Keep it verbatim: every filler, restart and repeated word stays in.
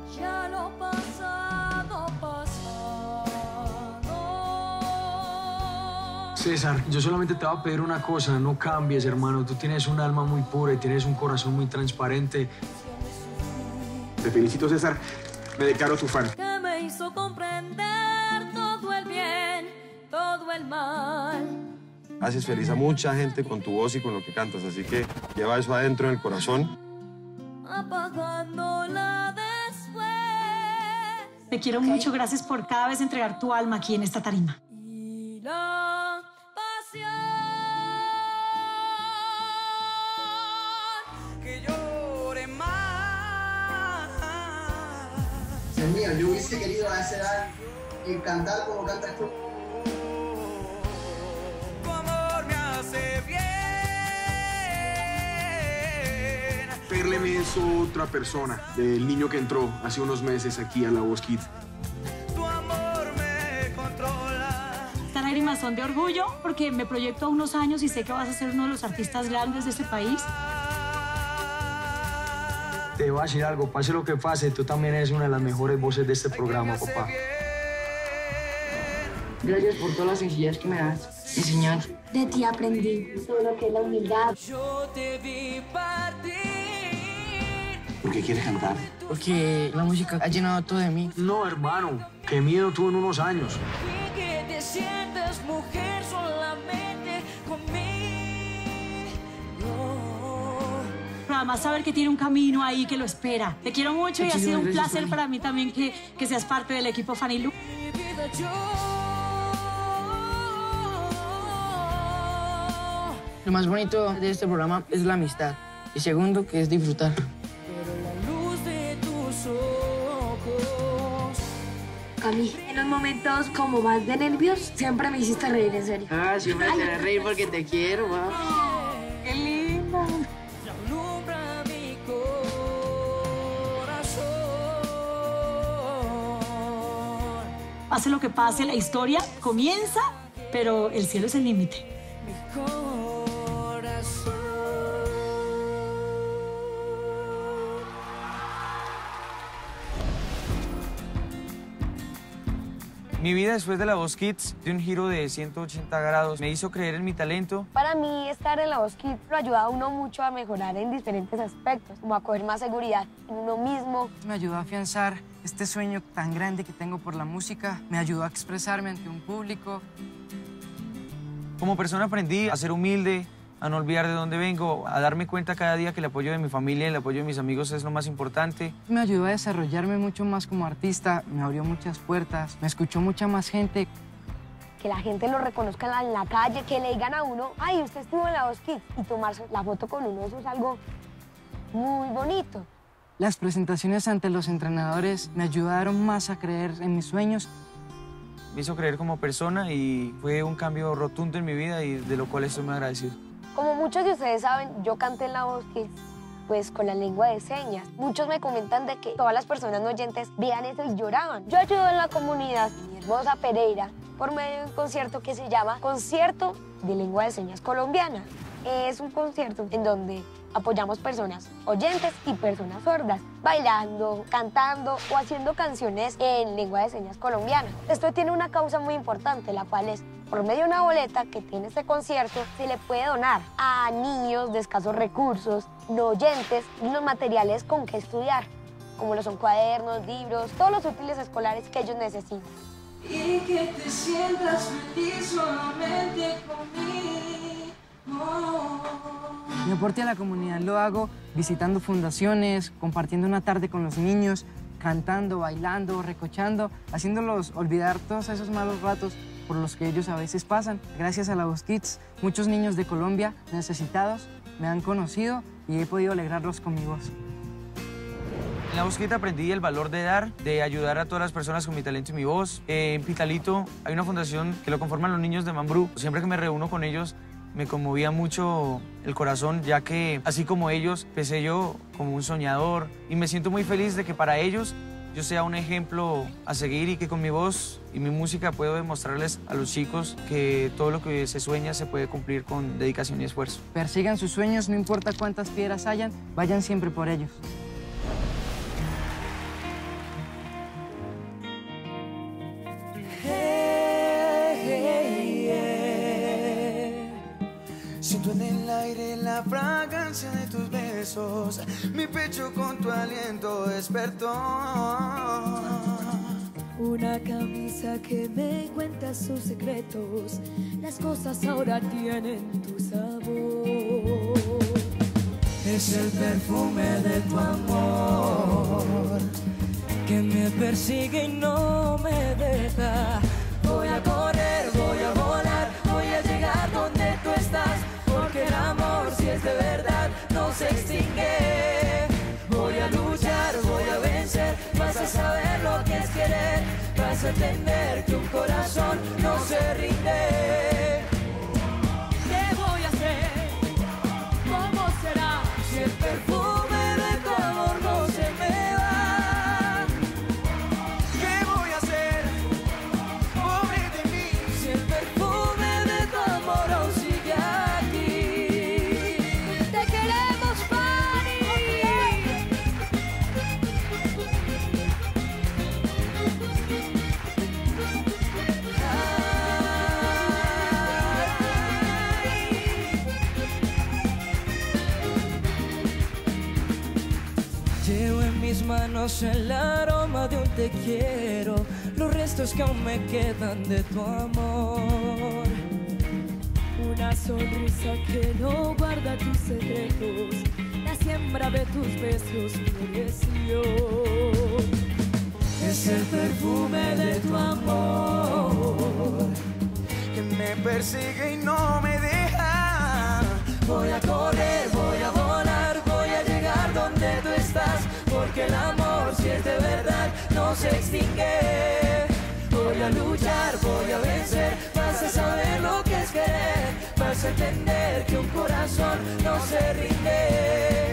Ya lo pasado, pasado. César, yo solamente te voy a pedir una cosa, no cambies, hermano. Tú tienes un alma muy pura y tienes un corazón muy transparente. Te felicito, César. Me declaro tu fan. Que me hizo comprender todo el bien, todo el mal. Haces feliz a mucha gente con tu voz y con lo que cantas, así que lleva eso adentro en el corazón. Apagándola después. Te quiero okay. mucho, gracias por cada vez entregar tu alma aquí en esta tarima. Y la pasión que llore más. Dios mío, yo hubiese querido hacer algo y cantar como cantas tú. Tu amor me hace bien. Perleme es otra persona, del niño que entró hace unos meses aquí a La Voz Kids. Tu amor me controla. Estas lágrimas son de orgullo porque me proyecto a unos años y sé que vas a ser uno de los artistas grandes de este país. Te voy a decir algo, pase lo que pase, tú también eres una de las mejores voces de este programa, papá. Gracias por todas las sencillez que me das enseñar. De ti aprendí todo lo que es la humildad. Yo te vi partir. ¿Por qué quieres cantar? Porque la música ha llenado todo de mí. No, hermano, qué miedo tú en unos años. Y que te sientes mujer solamente conmigo. Nada más saber que tiene un camino ahí que lo espera. Te quiero mucho y ha sido un placer para mí también que, que seas parte del equipo Fanny Lu. Lo más bonito de este programa es la amistad. Y segundo, que es disfrutar. Pero la luz de tus ojos. Cami, en los momentos como más de nervios, siempre me hiciste reír, en serio. Ah, siempre te haré reír porque te quiero, wow. Oh, ¡qué linda! Alumbra mi corazón. Pase lo que pase, la historia comienza, pero el cielo es el límite. Mi corazón. Mi vida después de La Voz Kids dio un giro de ciento ochenta grados. Me hizo creer en mi talento. Para mí, estar en La Voz Kids lo ayuda a uno mucho a mejorar en diferentes aspectos, como a coger más seguridad en uno mismo. Me ayudó a afianzar este sueño tan grande que tengo por la música. Me ayudó a expresarme ante un público. Como persona aprendí a ser humilde, a no olvidar de dónde vengo, a darme cuenta cada día que el apoyo de mi familia y el apoyo de mis amigos es lo más importante. Me ayudó a desarrollarme mucho más como artista, me abrió muchas puertas, me escuchó mucha más gente. Que la gente lo reconozca en la, en la calle, que le digan a uno, ay, usted estuvo en La Voz Kids, y tomarse la foto con uno, eso es algo muy bonito. Las presentaciones ante los entrenadores me ayudaron más a creer en mis sueños. Me hizo creer como persona y fue un cambio rotundo en mi vida y de lo cual estoy muy agradecido. Como muchos de ustedes saben, yo canté en La Voz Kids, pues con la lengua de señas. Muchos me comentan de que todas las personas no oyentes vean eso y lloraban. Yo ayudo en la comunidad, mi hermosa Pereira, por medio de un concierto que se llama Concierto de Lengua de Señas Colombiana. Es un concierto en donde apoyamos personas oyentes y personas sordas, bailando, cantando o haciendo canciones en lengua de señas colombiana. Esto tiene una causa muy importante, la cual es, por medio de una boleta que tiene este concierto, se le puede donar a niños de escasos recursos, no oyentes, los materiales con que estudiar, como lo son cuadernos, libros, todos los útiles escolares que ellos necesitan. Y que te sientas feliz solamente conmigo. Mi aporte a la comunidad lo hago visitando fundaciones, compartiendo una tarde con los niños, cantando, bailando, recochando, haciéndolos olvidar todos esos malos ratos por los que ellos a veces pasan. Gracias a La Voz Kids, muchos niños de Colombia necesitados me han conocido y he podido alegrarlos con mi voz. En La Voz Kids aprendí el valor de dar, de ayudar a todas las personas con mi talento y mi voz. Eh, en Pitalito hay una fundación que lo conforman los niños de Mambrú. Siempre que me reúno con ellos, me conmovía mucho el corazón, ya que así como ellos, empecé yo como un soñador y me siento muy feliz de que para ellos yo sea un ejemplo a seguir y que con mi voz y mi música puedo demostrarles a los chicos que todo lo que se sueña se puede cumplir con dedicación y esfuerzo. Persigan sus sueños, no importa cuántas piedras hayan, vayan siempre por ellos. Siento en el aire la fragancia de tus besos, mi pecho con tu aliento despertó. Una camisa que me cuenta sus secretos, las cosas ahora tienen tu sabor. Es el perfume de tu amor que me persigue y no me deja. Voy a correr, voy a volar, voy a llegar donde tú estás, porque el amor, si es de verdad, no se extingue. Voy a luchar, voy a vencer, vas a saber lo que es querer, vas a entender que un corazón no se rinde. ¿Qué voy a hacer? ¿Cómo será? Si el perfume de tu amor no se me va. ¿Qué voy a hacer? Pobre de mí. Si el perfume de tu amor aún sigue aquí. Te queremos, Fanny. Llevo en mis manos el aroma de un te quiero, los restos que aún me quedan de tu amor. Una sonrisa que no guarda tus secretos, la siembra de tus besos floreció. Es el perfume de tu amor que me persigue y no me deja. Voy a correr, voy a volar, voy a llegar donde tú estás, porque el amor, si es de verdad, no se extingue. Voy a luchar, voy a vencer, vas a saber lo que es querer, vas a entender que un corazón no se rinde.